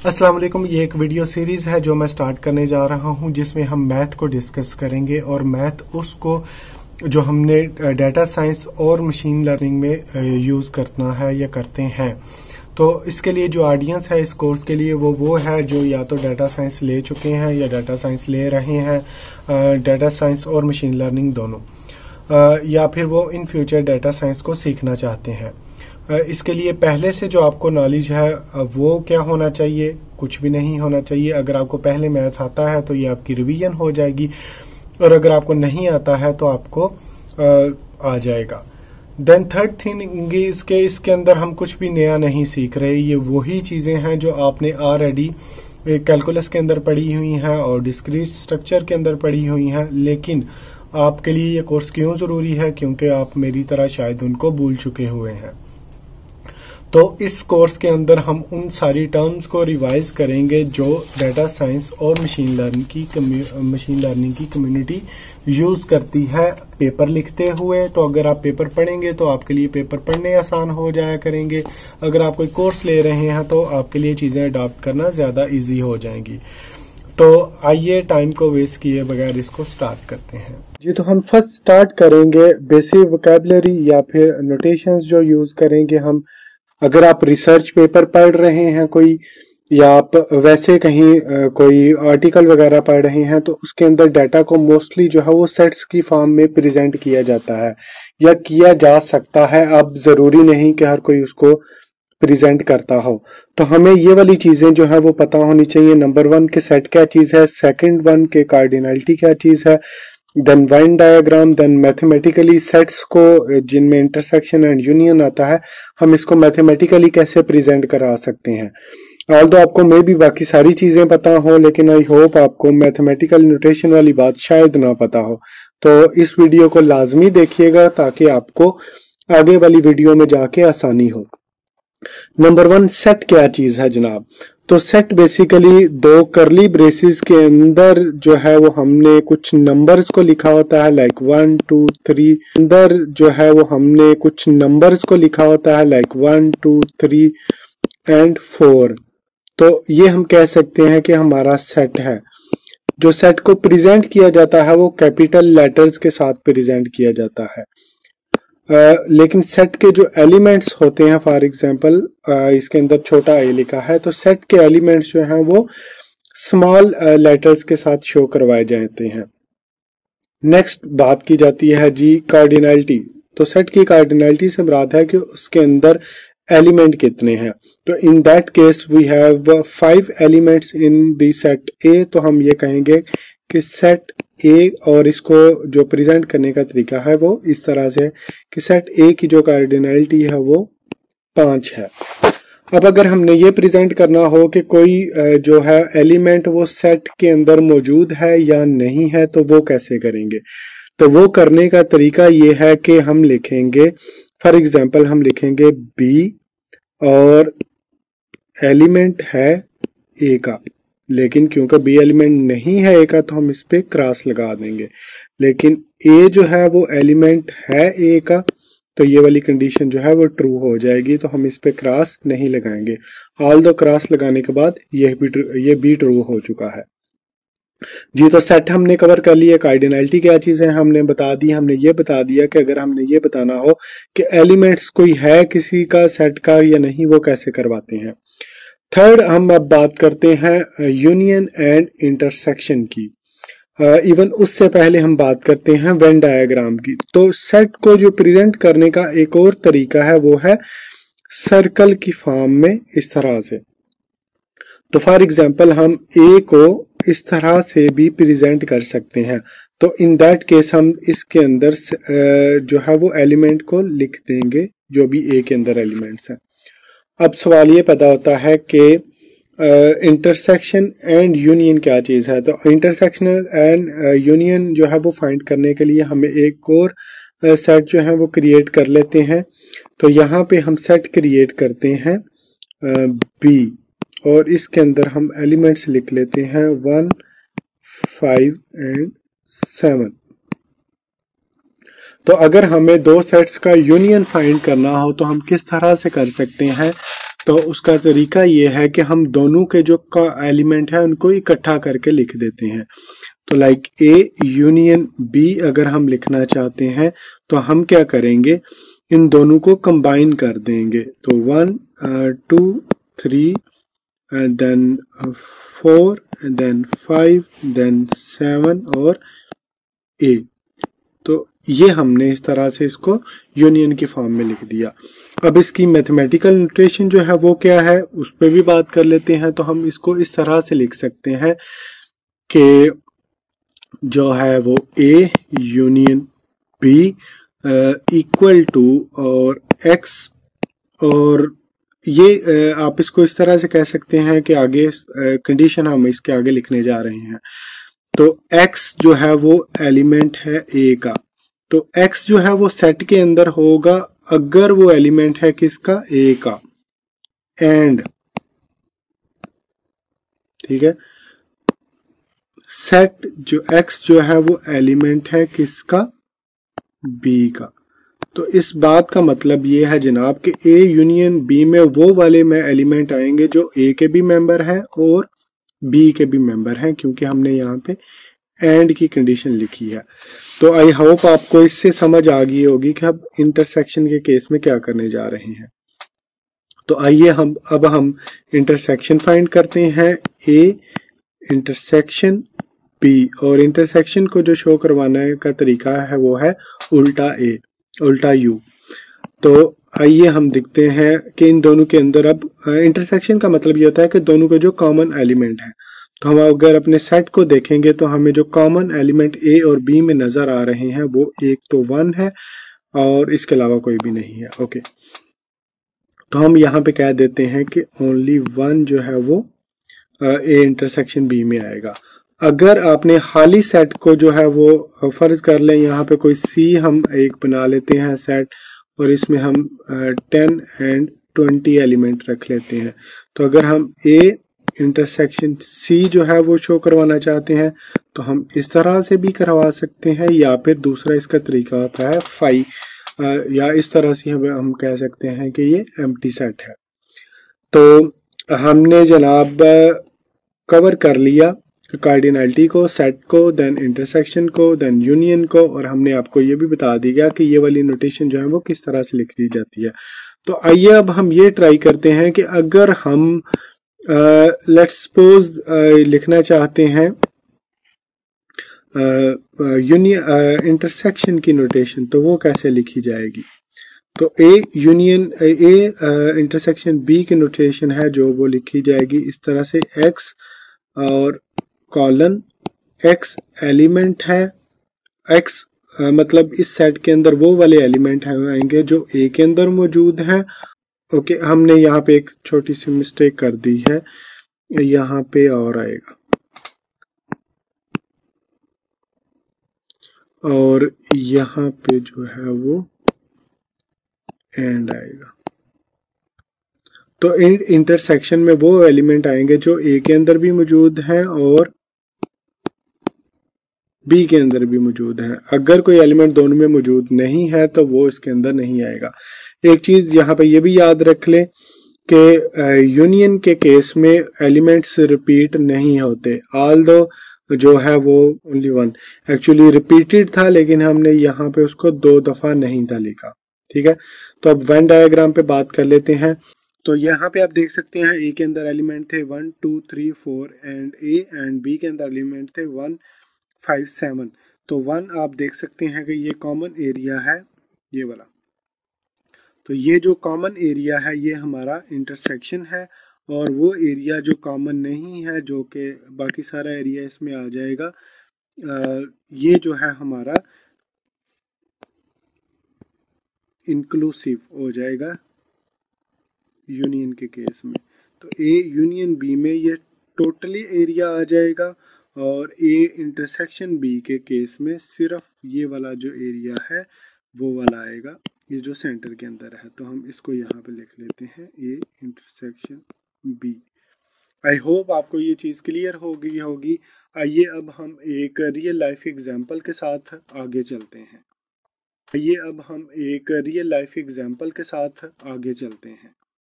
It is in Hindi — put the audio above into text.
अस्सलाम वालेकुम। ये एक वीडियो सीरीज है जो मैं स्टार्ट करने जा रहा हूं जिसमें हम मैथ को डिस्कस करेंगे और मैथ उसको जो हमने डाटा साइंस और मशीन लर्निंग में यूज करना है या करते हैं। तो इसके लिए जो ऑडियंस है इस कोर्स के लिए वो है जो या तो डाटा साइंस ले चुके हैं या डाटा साइंस ले रहे हैं, डाटा साइंस और मशीन लर्निंग दोनों, या फिर वो इन फ्यूचर डाटा साइंस को सीखना चाहते हैं। इसके लिए पहले से जो आपको नॉलेज है वो क्या होना चाहिए? कुछ भी नहीं होना चाहिए। अगर आपको पहले मैथ आता है तो ये आपकी रिवीजन हो जाएगी, और अगर आपको नहीं आता है तो आपको आ जाएगा। देन थर्ड थिंग इसके अंदर हम कुछ भी नया नहीं सीख रहे। ये वही चीजें हैं जो आपने ऑलरेडी कैलकुलस के अंदर पढ़ी हुई हैं और डिस्क्रीट स्ट्रक्चर के अंदर पढ़ी हुई हैं। लेकिन आपके लिए ये कोर्स क्यों जरूरी है? क्योंकि आप मेरी तरह शायद उनको भूल चुके हुए हैं। तो इस कोर्स के अंदर हम उन सारी टर्म्स को रिवाइज करेंगे जो डाटा साइंस और मशीन लर्निंग की कम्युनिटी यूज करती है पेपर लिखते हुए। तो अगर आप पेपर पढ़ेंगे तो आपके लिए पेपर पढ़ने आसान हो जाया करेंगे। अगर आप कोई कोर्स ले रहे हैं तो आपके लिए चीजें अडॉप्ट करना ज्यादा इजी हो जाएंगी। तो आइए टाइम को वेस्ट किए बगैर इसको स्टार्ट करते हैं जी। तो हम फर्स्ट स्टार्ट करेंगे बेसिक वोकैबुलरी या फिर नोटेशंस जो यूज करेंगे हम। अगर आप रिसर्च पेपर पढ़ रहे हैं कोई, या आप वैसे कहीं कोई आर्टिकल वगैरह पढ़ रहे हैं, तो उसके अंदर डाटा को मोस्टली जो है वो सेट्स की फॉर्म में प्रेजेंट किया जाता है या किया जा सकता है। अब जरूरी नहीं कि हर कोई उसको प्रेजेंट करता हो। तो हमें ये वाली चीजें जो है वो पता होनी चाहिए। नंबर 1 के सेट क्या चीज है, सेकंड 1 के कार्डिनलिटी क्या चीज है, then Venn diagram, then mathematically sets को जिनमें इंटरसेक्शन एंड यूनियन आता है, हम इसको मैथमेटिकली कैसे प्रेजेंट करा सकते हैं। ऑल्दो आपको मे भी बाकी सारी चीजें पता हो, लेकिन आई होप आपको मैथमेटिकल नोटेशन वाली बात शायद ना पता हो। तो इस वीडियो को लाजमी देखिएगा ताकि आपको आगे वाली वीडियो में जाके आसानी हो। नंबर 1 सेट क्या चीज है जनाब? तो सेट बेसिकली 2 करली ब्रेसेस के अंदर जो है वो हमने कुछ नंबर्स को लिखा होता है, लाइक 1 2 3। अंदर जो है वो हमने कुछ नंबर्स को लिखा होता है, लाइक 1 2 3 एंड 4। तो ये हम कह सकते हैं कि हमारा सेट है। जो सेट को प्रेजेंट किया जाता है वो कैपिटल लेटर्स के साथ प्रेजेंट किया जाता है। लेकिन सेट के जो एलिमेंट्स होते हैं, फॉर एग्जांपल इसके अंदर छोटा ए लिखा है, तो सेट के एलिमेंट्स जो हैं वो स्मॉल लेटर्स के साथ शो करवाए जाते हैं। नेक्स्ट बात की जाती है जी कार्डिनलिटी। तो सेट की कार्डिनलिटी से मुराद है कि उसके अंदर एलिमेंट कितने हैं। तो in that case we have 5 elements in the set A. तो हम ये कहेंगे कि सेट ए, और इसको जो प्रेजेंट करने का तरीका है वो इस तरह से कि सेट ए की जो कार्डिनलिटी है वो 5 है। अब अगर हमने ये प्रेजेंट करना हो कि कोई जो है एलिमेंट वो सेट के अंदर मौजूद है या नहीं है, तो वो कैसे करेंगे? तो वो करने का तरीका ये है कि हम लिखेंगे, फॉर एग्जांपल हम लिखेंगे बी और एलिमेंट है ए का, लेकिन क्योंकि बी एलिमेंट नहीं है ए का तो हम इस पे क्रॉस लगा देंगे। लेकिन ए जो है वो एलिमेंट है ए का, तो ये वाली कंडीशन जो है वो ट्रू हो जाएगी, तो हम इस पे क्रॉस नहीं लगाएंगे। ऑल दो क्रॉस लगाने के बाद ये भी ट्रू हो चुका है जी। तो सेट हमने कवर कर लिया। कार्डिनलिटी क्या चीज है हमने बता दी। हमने ये बता दिया कि अगर हमने ये बताना हो कि एलिमेंट्स कोई है किसी का सेट का या नहीं, वो कैसे करवाते हैं। थर्ड हम अब बात करते हैं यूनियन एंड इंटरसेक्शन की। इवन उससे पहले हम बात करते हैं वेन डायग्राम की। तो सेट को जो प्रेजेंट करने का एक और तरीका है वो है सर्कल की फॉर्म में, इस तरह से। तो फॉर एग्जांपल हम ए को इस तरह से भी प्रेजेंट कर सकते हैं। तो इन दैट केस हम इसके अंदर जो है वो एलिमेंट को लिख देंगे जो भी ए के अंदर एलिमेंट्स हैं। अब सवाल ये पैदा होता है कि इंटरसेक्शन एंड यूनियन क्या चीज है। तो इंटरसेक्शन एंड यूनियन जो है वो फाइंड करने के लिए हमें एक और सेट जो है वो क्रिएट कर लेते हैं। तो यहाँ पे हम सेट क्रिएट करते हैं बी, और इसके अंदर हम एलिमेंट्स लिख लेते हैं 1 5 एंड 7। तो अगर हमें 2 सेट्स का यूनियन फाइंड करना हो तो हम किस तरह से कर सकते हैं? तो उसका तरीका ये है कि हम दोनों के जो का एलिमेंट है उनको इकट्ठा करके लिख देते हैं। तो लाइक ए यूनियन बी अगर हम लिखना चाहते हैं तो हम क्या करेंगे, इन दोनों को कंबाइन कर देंगे। तो 1 2 3 देन 4 देन 5 देन 7 और ए। तो ये हमने इस तरह से इसको यूनियन की फॉर्म में लिख दिया। अब इसकी मैथमेटिकल नोटेशन जो है वो क्या है उस पर भी बात कर लेते हैं। तो हम इसको इस तरह से लिख सकते हैं कि जो है वो A union B equal to और एक्स, और ये आप इसको इस तरह से कह सकते हैं कि आगे कंडीशन हम इसके आगे लिखने जा रहे हैं। तो x जो है वो एलिमेंट है a का, तो x जो है वो सेट के अंदर होगा अगर वो एलिमेंट है किसका, a का। एंड ठीक है, सेट जो x जो है वो एलिमेंट है किसका, b का। तो इस बात का मतलब ये है जनाब कि a यूनियन b में वो वाले में एलिमेंट आएंगे जो a के भी मेंबर हैं और b के भी मेंबर हैं, क्योंकि हमने यहाँ पे एंड की कंडीशन लिखी है। तो आई होप आपको इससे समझ आ गई होगी कि अब इंटरसेक्शन के केस में क्या करने जा रहे हैं। तो आइए हम इंटरसेक्शन फाइंड करते हैं, a इंटरसेक्शन b, और इंटरसेक्शन को जो शो करवाने का तरीका है वो है उल्टा a उल्टा u। तो आइए हम देखते हैं कि इन दोनों के अंदर अब इंटरसेक्शन का मतलब ये होता है कि दोनों के जो कॉमन एलिमेंट है। तो हम अगर अपने सेट को देखेंगे तो हमें जो कॉमन एलिमेंट a और b में नजर आ रहे हैं वो एक तो 1 है और इसके अलावा कोई भी नहीं है। ओके, तो हम यहाँ पे कह देते हैं कि ओनली 1 जो है वो a इंटरसेक्शन b में आएगा। अगर आपने खाली सेट को जो है वो फर्ज कर लें यहाँ पे कोई c हम एक बना लेते हैं सेट, और इसमें हम 10 एंड 20 एलिमेंट रख लेते हैं। तो अगर हम a इंटरसेक्शन c जो है वो शो करवाना चाहते हैं तो हम इस तरह से भी करवा सकते हैं, या फिर दूसरा इसका तरीका होता है फाई, या इस तरह से हम कह सकते हैं कि ये एम्प्टी सेट है। तो हमने जनाब कवर कर लिया कार्डिनलिटी को, सेट को, देन इंटरसेक्शन को, देन यूनियन को, और हमने आपको ये भी बता दिया कि ये वाली नोटेशन जो है वो किस तरह से लिख दी जाती है। तो आइए अब हम ये ट्राई करते हैं कि अगर हम लेट्स सपोज लिखना चाहते हैं यूनियन इंटरसेक्शन की नोटेशन, तो वो कैसे लिखी जाएगी। तो A union A intersection B की नोटेशन है जो वो लिखी जाएगी इस तरह से, एक्स और कॉलन एक्स एलिमेंट है, एक्स मतलब इस सेट के अंदर वो वाले एलिमेंट आएंगे जो ए के अंदर मौजूद हैं। ओके, हमने यहाँ पे एक छोटी सी मिस्टेक कर दी है, यहाँ पे और आएगा और यहाँ पे जो है वो एंड आएगा। तो इंटरसेक्शन में वो एलिमेंट आएंगे जो ए के अंदर भी मौजूद हैं और बी के अंदर भी मौजूद है। अगर कोई एलिमेंट दोनों में मौजूद नहीं है तो वो इसके अंदर नहीं आएगा। एक चीज यहाँ पे ये भी याद रख लें कि यूनियन के केस में एलिमेंट्स रिपीट नहीं होते, ऑल्दो जो है वो ओनली 1 एक्चुअली रिपीटेड था, लेकिन हमने यहाँ पे उसको 2 दफा नहीं था लिखा। ठीक है, तो अब वेन डायग्राम पे बात कर लेते हैं। तो यहाँ पे आप देख सकते हैं ए के अंदर एलिमेंट थे 1 2 3 4 एंड ए, एंड बी के अंदर एलिमेंट थे 1 5 7। तो 1 आप देख सकते हैं कि ये कॉमन एरिया है ये वाला, तो ये जो कॉमन एरिया है ये हमारा इंटरसेक्शन है, और वो एरिया जो कॉमन नहीं है जो कि बाकी सारा एरिया इसमें आ जाएगा, ये जो है हमारा इंक्लूसिव हो जाएगा यूनियन के केस में। तो ए यूनियन बी में ये टोटली एरिया आ जाएगा, और ए इंटरसेक्शन बी के केस में सिर्फ ये वाला जो एरिया है वो वाला आएगा, ये जो सेंटर के अंदर है। तो हम इसको यहाँ पे लिख लेते हैं A intersection B. I hope आपको ये चीज़ क्लियर हो गई होगी। आइए अब हम एक रियल लाइफ एग्जांपल के साथ आगे चलते हैं।